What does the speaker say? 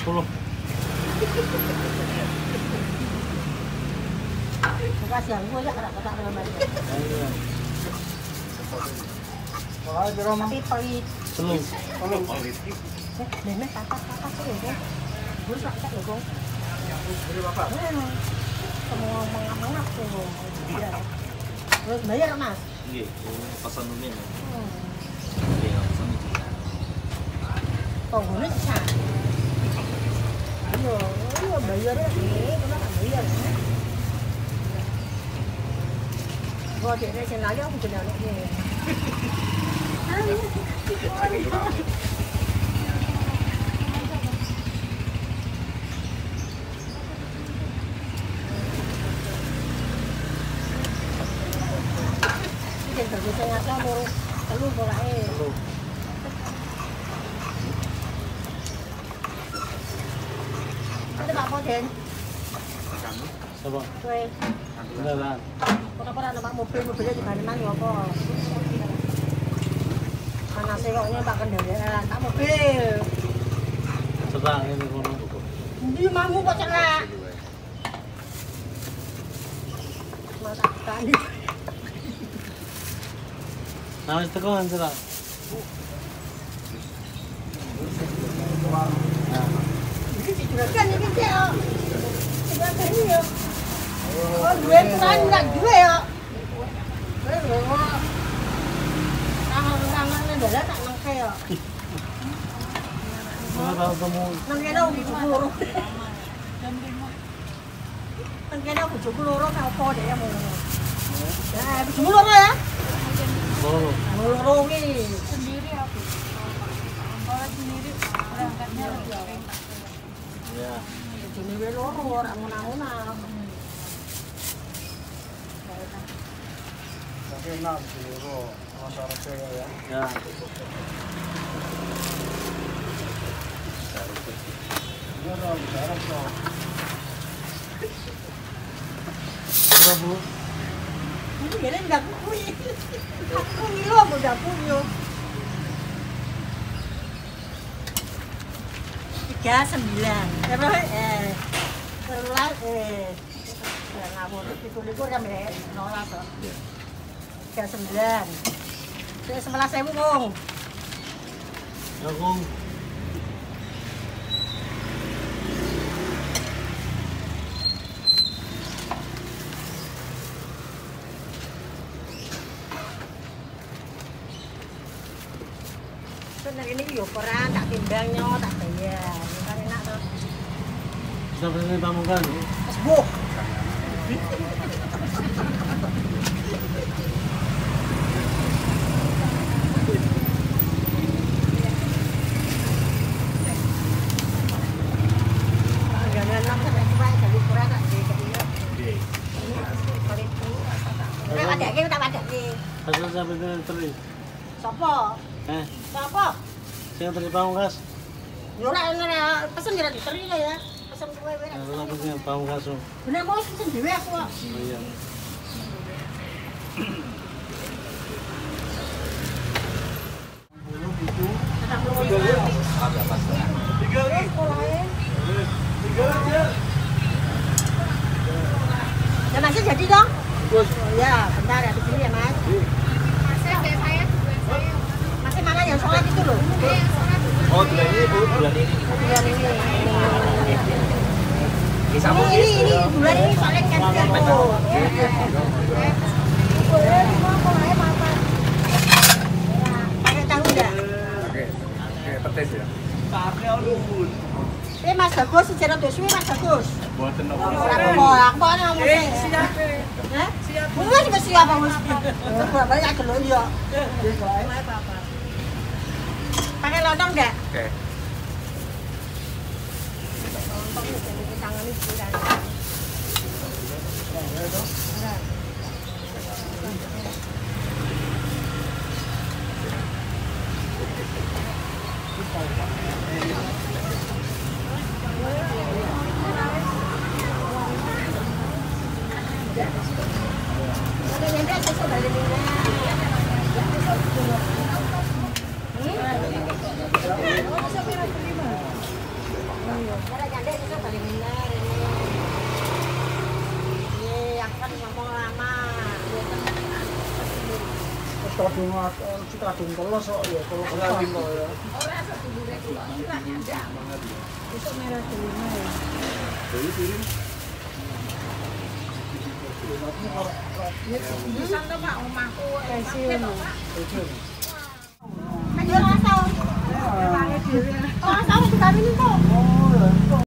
10. Makasih aku aja kada tak dengan baik. Iya. Wah, jero Tapi pahit. 10. Nenek kakak tuh ya. Gue sakit loh, Bang. Beri Bapak. Semua mengap-mengap tuh. Iya. Terus bayar, Mas. Nggih, pesan numin. Hmm. Nggih, pesan numin. Pengguna sisa. Iya, bayar ya. Kenapa bayar? Gua dia sen lagi aku punya anaknya. Ini kan bisa ngasih mau telur boleh. Ada Pak Poden. Siapa? Kowe. Beneran. Ora numpak mobilnya di mana ya apa? Mana sih kok nyetak kendaraan, tak mobil. Sedang ini kono. Ndi mamu kok celak? Mata tadi. Nah, wis teko kan sedang. Iki juragan iki kok. Juragan iki yo. Oh, duwe tuan ndak duwe yo. Tangan dalan tak nangke yo. Mana tahu temu. Nang kene bojoku loro. Nang kene bojoku loro ta opo dek ya ngono. Ya, bojoku loro ya. Oh, Loro ki. Sendiri aku. Kalau sendiri berangkatnya lebih enak. iya. Bojone wae loro ora ngono-ngono. Tapi enak jero masyarakat ya. Ya. Iya dong, jarak dong. Berapa, Bu? Ini gini nggak kuy. Aku ngilo aku udah punya. 39. Terulas ngawur itu kan ya nolak kok. 39. 11.000 Kong. Ya, Kong. Bener ini yo koran tak timbangnya tak bayar. Kan enak tuh. Siapa ini pamungkas? Mas Bu. Hasil sampai dengan teri. Sopo? Sopo? Saya teri pamungkas. Yo ora pesen kira diteri ya. Pesen kowe wae. Nah, apa sih pamungkas? Bener mau pesen dhewe aku kok. Oh iya. Ya masih jadi dong? Oh, ya, bentar ya, begini ya Mas. Masih mana yang sholat itu loh? Oh, bulan ini, Bu. Bulan ini. Bulan ini. Disambung Ini bulan ini soalnya cancel tuh. Pakai tahu enggak? Oke, petis ya. Mas Bagus, sejarah tuh suwi Mas Bagus. Buatan apa? Aku mau ngomong. Siap. Hah? Siap. Wes wis siap wis. Banyak gelo iya. Pakai lontong enggak? Oke. Lontong ini tangan ini kan. Ada jandek itu paling benar ini. Iya, aku kan ngomong lama. Terus kadung telos kok ya, kalau kesan kok ya. Orang setulure itu enggak nyandang. Itu merah kelima ya. Bisa tuh Pak omahku. Kasih loh. Ayo orang tahu. Orang tahu juga ini kok. Oh, ya.